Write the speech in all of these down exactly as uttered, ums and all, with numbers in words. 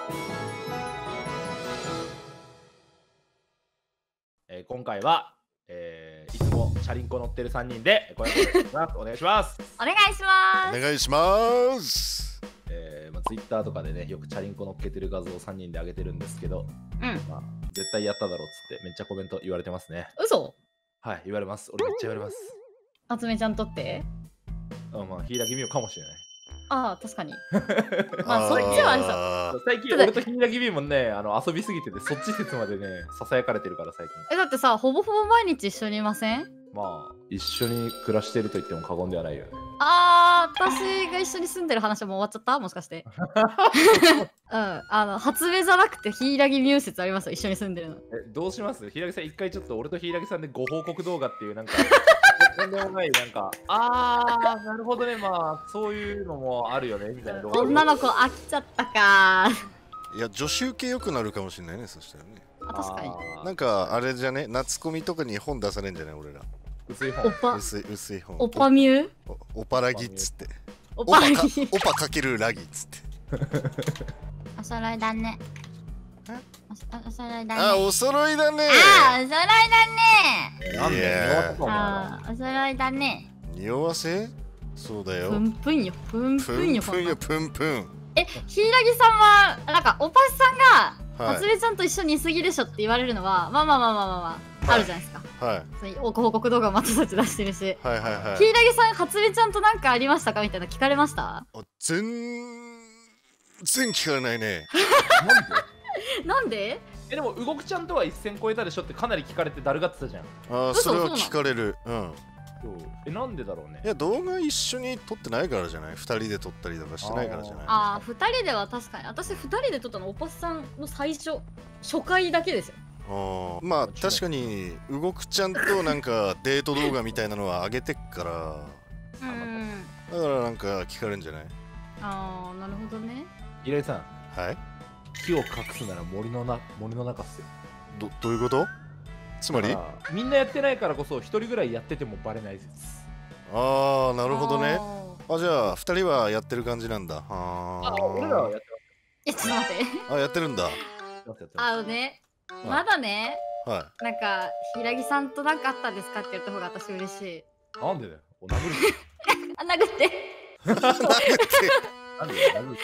えー、今回は、えー、いつもチャリンコ乗ってるさんにんでご挨拶します。お願いします。 お願いします。 お願いします。 えーまあ、Twitter とかでね、よくチャリンコ乗っけてる画像をさんにんで上げてるんですけど、 うん。 まあ、絶対やっただろうっつってめっちゃコメント言われてますね。 嘘？ はい、言われます。俺めっちゃ言われます。 あつめちゃんとって？ あ、まあ、柊美桜かもしれない。 ああ、確かに。まあ、そっちはあれさ。 最近俺と柊美桜もね、あの遊びすぎてて、そっち説までね、ささやかれてるから最近。 え、だってさ、ほぼほぼ毎日一緒にいません？ まあ、一緒に暮らしてると言っても過言ではないよね。 あー、私が一緒に住んでる話も終わっちゃった？もしかして。うん、あの、初目じゃなくて柊美桜説ありますよ、一緒に住んでるの。 え、どうします？柊さん一回ちょっと俺と柊さんでご報告動画っていうなんか、とんでもないなんか、あー、なるほどね、まあ、そういうのもあるよね、みたいな動画。 女の子飽きちゃったかいや、女子受け良くなるかもしれないね、そしたらね。 あ、確かに。 なんか、あれじゃね、夏コミとかに本出されんじゃない俺ら。 薄い本。 おぱ、 薄い、薄い本。 おぱみゅお、おぱらぎっつって。 おぱらぎ。 おぱかけるラギっつって。 お揃いだね。お揃いだね。 あ、お揃いだね。 あ、お揃いだね。 なんであ、お揃いだね。 匂わせ？そうだよ。 ぷんぷんよ、ぷんぷんよ、 ぷんぷんよ、ぷんぷん。 え、柊さんは、なんか、おぱしさんが、 はい、 あつめちゃんと一緒にいすぎでしょって言われるのは、まあまあまあまあまあまあ、はい、あるじゃないですか。 はい。 そういうご報告動画もまたたち出してるし。 はいはいはい。 柊さん、はつめちゃんとなんかありましたかみたいな聞かれました？ あ、全然聞かれないね。 なんで？ なんで？ え、でも、動くちゃんとは一線超えたでしょってかなり聞かれてだるがってたじゃん。 ああ、それは聞かれる。うん。 え、なんでだろうね。 いや、動画一緒に撮ってないからじゃない？ふたりで撮ったりとかしてないからじゃない？ ああ、ふたりでは確かに。私、ふたりで撮ったのおぱしさんの最初、初回だけですよ。 あまあ確かに動くちゃんとなんかデート動画みたいなのは上げてっからうんだからなんか聞かれるんじゃない？ ああ、なるほどね。 平井さん、 はい、 木を隠すなら森のな森の中っすよ。 どどういうこと？つまりみんなやってないからこそ一人ぐらいやっててもバレないです。 ああ、なるほどね。あ、じゃあふたりはやってる感じなんだ。ああ、俺らはやってます。え、ちょっと待って。 あ、やってるんだ。 あのね、まだね、 はい。 なんか、柊さんとなんかあったんですかって言った方が私嬉しい。 なんでだよ。お殴る。 あ、殴って。 殴って。 なんで殴って。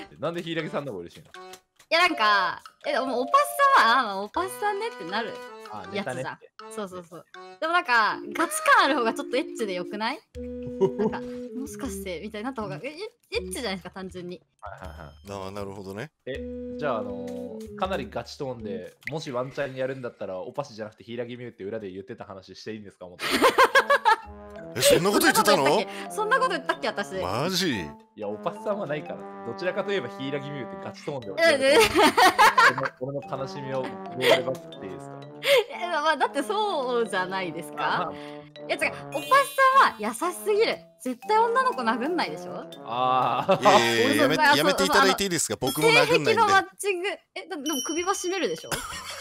なんで柊さんの方が嬉しいの？ いや、なんか、え、もうおぱっさんは、あ、おぱっさんねってなるやつじゃん。そうそうそう。でもなんか、ガチ感ある方がちょっとエッチでよくない？なんか、もしかしてみたいになった方がえエッチじゃないですか、単純に。 ああ、なるほどね。 え、じゃあ、あのー、かなりガチトーンで、もしワンチャンにやるんだったら、おぱしじゃなくて柊美桜って裏で言ってた話していいんですか？思ってえ、そんなこと言ってたの？ そんなこと言ったっけ、私。 マジ？ いや、おぱしさんはないから。どちらかといえば柊美桜ってガチトーンで俺の悲しみをどうやればっていいですか？ え、まあ、だってそうじゃないですか？いや違う、おぱしさんは優しすぎる。絶対女の子殴んないでしょ？ ああ。 いやいやいや、やめやめていただいていいですか？僕も殴んないんで。 性癖のマッチング、え、でも首は絞めるでしょ？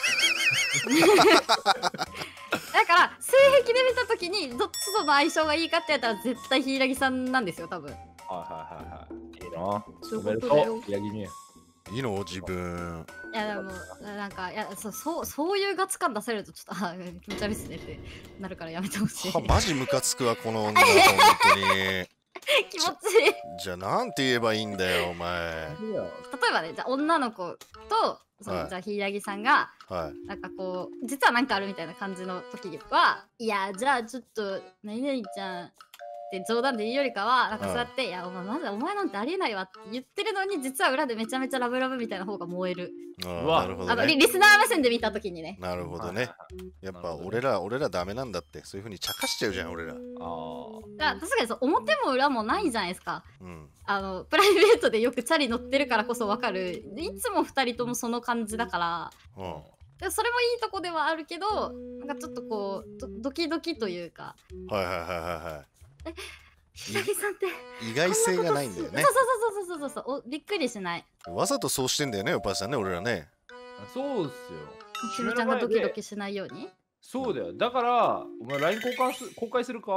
だから性癖で見たときにどっちとの相性がいいかってやったら絶対柊さんなんですよ、多分。はいはいはいはい。いいな。 そういうことだよ。 柊美桜。 いいの自分。 いやでもなんかいやそうそうそういうガチ感出せるとちょっとあ気持ち悪いっすねってなるからやめてほしい。 はマジムカつくわこの女本当に。 気持ちいい。 じゃあなんて言えばいいんだよお前。 例えばね、じゃあ女の子とその、はい、じゃあ柊さんが、はい、なんかこう実はなんかあるみたいな感じの時はいやじゃあちょっと何々ちゃんって冗談で言うよりかはなんかそうやって「いやお前まずお前なんてありえないわ」って言ってるのに実は裏でめちゃめちゃラブラブみたいな方が燃える。 あなるほど、ね、 あの リ, リスナー目線で見た時にね。 なるほどね。やっぱ俺ら俺らダメなんだってそういう風に茶化しちゃうじゃん俺ら。ああ確かにそう表も裏もないじゃないですか。うん、あのプライベートでよくチャリ乗ってるからこそ分かるいつもふたりともその感じだから。うんでそれもいいとこではあるけどなんかちょっとこう ド, ドキドキというか。 はいはいはいはいはい。 え柊さんって意外性がないんだよね。 そうそうそうそうそうそうおびっくりしない。 わざとそうしてんだよねおばあさんね俺らね。 そうっすよ。 しみちゃんがドキドキしないように。 そうだよ。だからお前 ライン 交換す公開するか？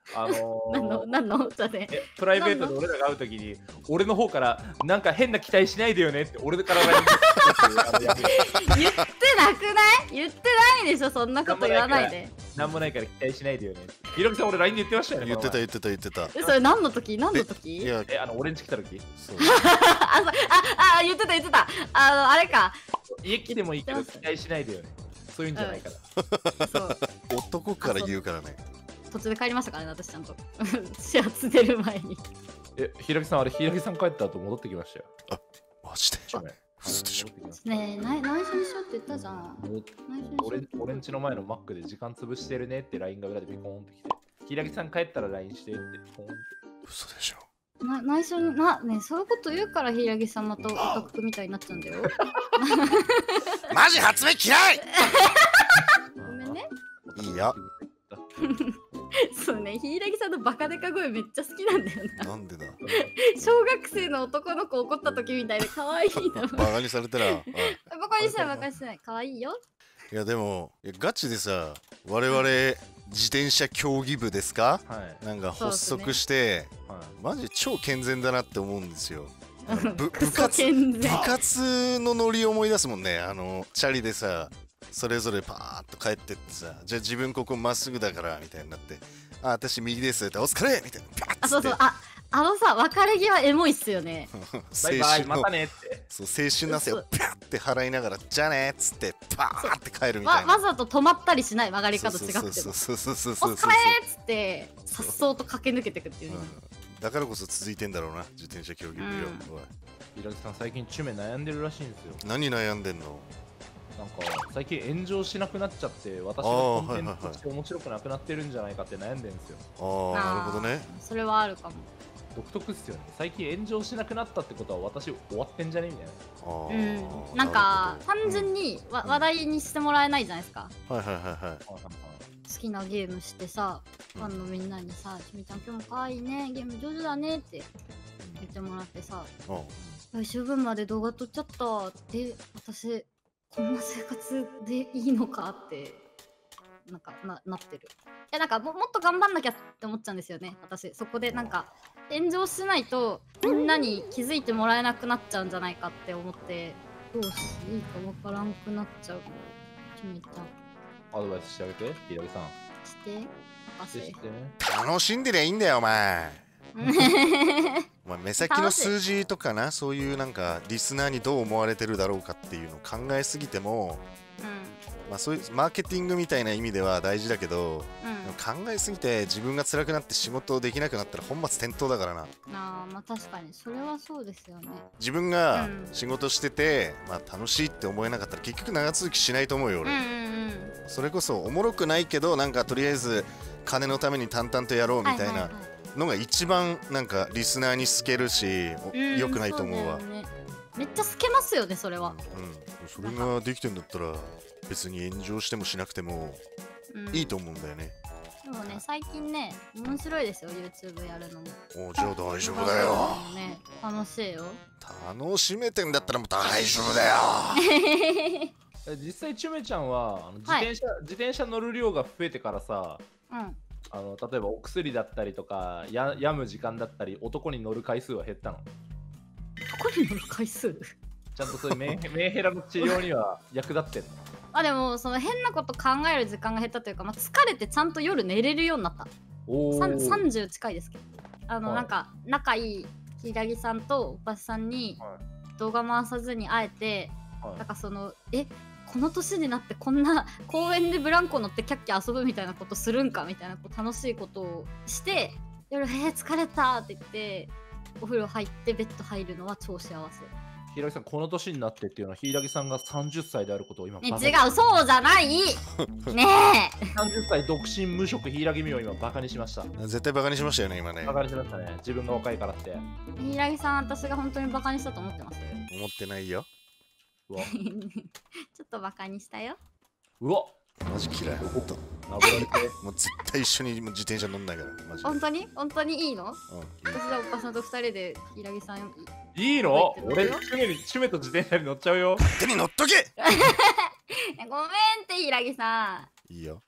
あの何のー、 何のじゃねえプライベートで俺らが会うときに俺の方からなんか変な期待しないでよねって俺から ライン であのやめよう言ってなくない言ってないでしょ、そんなこと言わないで。 なんもないから期待しないでよね。ひろきさん俺 ライン で言ってましたよね。 言ってたこの言ってた言ってた。 え、それ何の時何のい時や、 前え、あの俺ん家来た時そう。 あ、そうあ、あ、言ってた言ってた。あの、あれか。 家来てもいいけど期待しないでよね。そういうんじゃないから。 そう。 男から言うからね。 途中で帰りましたからね、私ちゃんと。始発出る前に。 え、ひろきさんあれ、ひろきさん帰った後戻ってきましたよ。 マジで。 ちょめ嘘でしょ。 ねえ、内内緒にしようって言ったじゃん。 戻っ内緒にしよう俺って俺んちの前のマックで時間潰してるねって ライン が裏でピコーンってきて、ひらぎさん帰ったら ライン してってピコーンって。 嘘でしょ。 な内緒にな、ねえ、そういうこと言うから平木さんまたオタクみたいになっちゃうんだよ。 マジ発明嫌い。 ごめんね。 いいよ。 そうね、平木さんのバカデカ声めっちゃ好きなんだよな。 なんでだ。 小学生の男の子怒った時みたいで可愛いな。 バカにされたら。はい、 バカにしてないバカにしてない。可愛いよ。 いやでもいやガチでさ、我々自転車競技部ですか、 はい、 なんか発足して、ね、はい、マジ超健全だなって思うんですよ。部部活部活のノリ思い出すもんね。あのチャリでさ、それぞれパーッと帰ってってさ、じゃあ自分ここまっすぐだからみたいになって、あ、私右ですって、お疲れみたいな、パッて。 あ、そうそう、あ、あのさ、別れ際エモいっすよね。 バイバイ、またねって。 そう、青春の汗をピャッて払いながら、じゃあねっつって、パーって帰るみたいな。 わざと止まったりしない、曲がり方違っても。 そうそうそうそうそうそう。 お疲れっつって、さっそうと駆け抜けてくっていうね。 だからこそ続いてんだろうな、自転車競技部よ。 ひらきさん、最近チュメ悩んでるらしいんですよ。 何悩んでんの？ なんか最近炎上しなくなっちゃって私のコンテンツとして面白くなくなってるんじゃないかって悩んでるんですよ。 ああ、なるほどね。 それはあるかも。 独特っすよね。最近炎上しなくなったってことは私終わってんじゃねみたいな。 あうん、なんか単純にわ、うん、話題にしてもらえないじゃないですか。 はいはいはいはい。 好きなゲームしてさ、ファンのみんなにさ、しみちゃん今日も可愛いね、ゲーム上手だねって言ってもらってさ、十分まで動画撮っちゃったって、私こんな生活でいいのかってなんか な, なってる。いやなんか も, もっと頑張んなきゃって思っちゃうんですよね、私。そこでなんか炎上しないとみんなに気づいてもらえなくなっちゃうんじゃないかって思って、どうしていいかわからんくなっちゃう。決めた。 アドバイスしてあげて、ひらぎさん。 してしてしてね。 楽しんでりゃいいんだよお前。お前目先の数字とかな、そういうなんかリスナーにどう思われてるだろうかっていうのを考えすぎても、うん、まあそういうマーケティングみたいな意味では大事だけど、うん、考えすぎて自分が辛くなって仕事できなくなったら本末転倒だからな。 あー、まあ確かにそれはそうですよね。 自分が仕事してて、うん、まあ楽しいって思えなかったら結局長続きしないと思うよ俺。うんうんうん、それこそおもろくないけどなんかとりあえず金のために淡々とやろうみたいなのが一番なんかリスナーに透けるし、良くないと思うわ。 ね、めっちゃ透けますよねそれは。 うん、うん、それができてんだったら別に炎上してもしなくてもいいと思うんだよね。 うん、でもね最近ね面白いですよ YouTube やるのも。 お、じゃあ大丈夫だよ。 ね、楽しいよ。 楽しめてんだったらもう大丈夫だよ。 実際チュメちゃんはあの自転車、はい、自転車乗る量が増えてからさ、うん、あの例えばお薬だったりとかや病む時間だったり男に乗る回数は減ったの？ 男に乗る回数ちゃんとそういうメンメンヘラの治療には役立ってんの？ あ、でもその変なこと考える時間が減ったというか、まあ、疲れてちゃんと夜寝れるようになった。さんじゅう近いですけど、あの、はい、なんか仲いい平木さんとおばさんに動画回さずに会えて、はい、なんかそのえこの年になってこんな公園でブランコ乗ってキャッキャ遊ぶみたいなことするんかみたいなこう楽しいことをして夜「えー、疲れた」って言ってお風呂入ってベッド入るのは超幸せ。 平木さんこの年になってっていうのは平木さんがさんじゅっさいであることを今、 ね、違う、そうじゃないねえさんじゅっさい独身無職平木美を今バカにしました。 絶対バカにしましたよね今ね。 バカにしましたね、自分が若いからって。 平木さん私が本当にバカにしたと思ってます？ 思ってないよ。 うわちょっとバカにしたよ。 うわマジ嫌い。ほんともう絶対一緒に自転車乗んないからマジで。 本当に本当にいいの？うん、私じゃあお母さんと二人で平木さんいいの？俺趣味に趣味と自転車に乗っちゃうよ。 勝手に乗っとけ。 ごめんって平木さん。いいよ。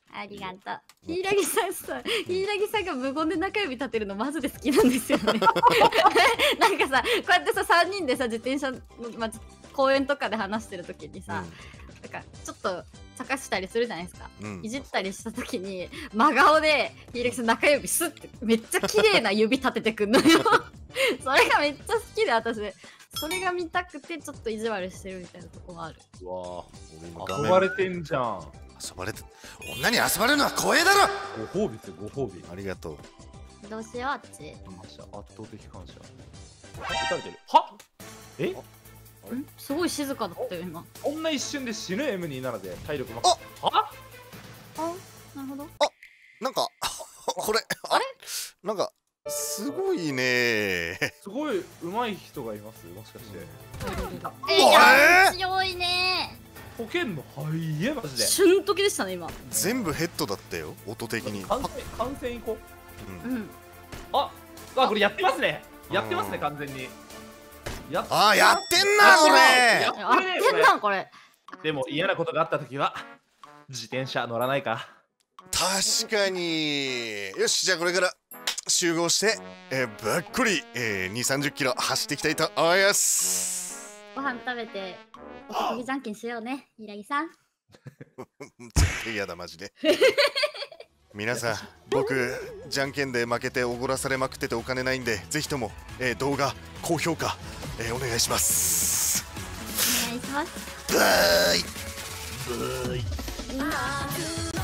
ありがとう。柊さんさ、柊さんが無言で中指立てるのマジで好きなんですよね。なんかさ、こうやってさ、さんにんでさ、自転車の、まあ、公園とかで話してる時にさ、うん、なんかちょっと茶化したりするじゃないですか、うん、いじったりした時に真顔で柊さん中指スッてめっちゃ綺麗な指立ててくんのよ。それがめっちゃ好きで、私それが見たくてちょっと意地悪してるみたいなとこもある。 うわぁ、遊ばれてんじゃん。 遊ばれて、女に遊ばれるのは光栄だろ。 ご褒美ってご褒美。 ありがとう。どうしようあっち。 圧倒的感謝。撃たれてる。はっ、え、 すごい静かだったよ今。 こんな一瞬で死ぬ エムにじゅうなな で体力マックス。はあ、なるほど。 あ、なんかこれあれなんかすごいね。 すごい上手い人がいますもしかして。 えー、強いね。 溶けんのはいえマジで。 瞬時でしたね今。 全部ヘッドだったよ音的に。 感染いこう。うん。あ、あこれやってますね。やってますね完全に。 ああやってんなこれ。 やってんなこれ。 でも嫌なことがあった時は自転車乗らないか。 確かに。よしじゃあこれから集合して、えー、ばっこり、えー、にじゅう、さんじゅっキロ走っていきたいと思います。 ご飯食べておかげじゃんけんしようね柊さん。 絶対嫌だマジで。皆さん僕じゃんけんで負けておごらされまくっててお金ないんでぜひとも、えー、動画高評価、えー、お願いします。 お願いします。 バイバイ。